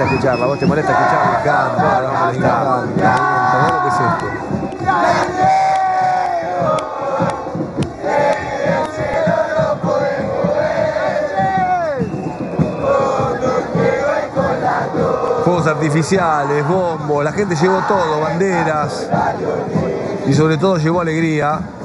molesta escucharla? ¿Vos te molesta escucharla? Canta, No, no molesta. lo que es esto. Fuegos artificiales, bombos, la gente llevó todo, banderas y sobre todo llevó alegría.